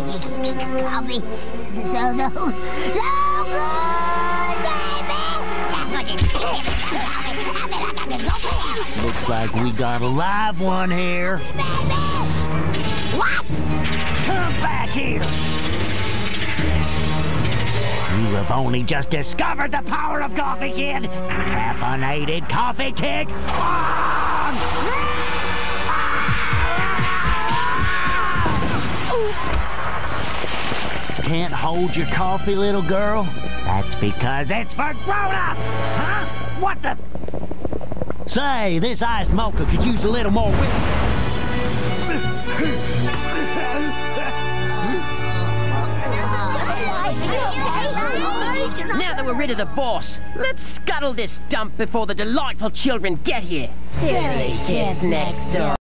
Coffee. So good, baby. Looks like we got a live one here. What? Come back here. You have only just discovered the power of coffee, kid. Caffeinated coffee kick on! Can't hold your coffee, little girl? That's because it's for grown-ups! Huh? What the? Say, this iced mocha could use a little more whip. Now that we're rid of the boss, let's scuttle this dump before the delightful children get here. Silly kids next door.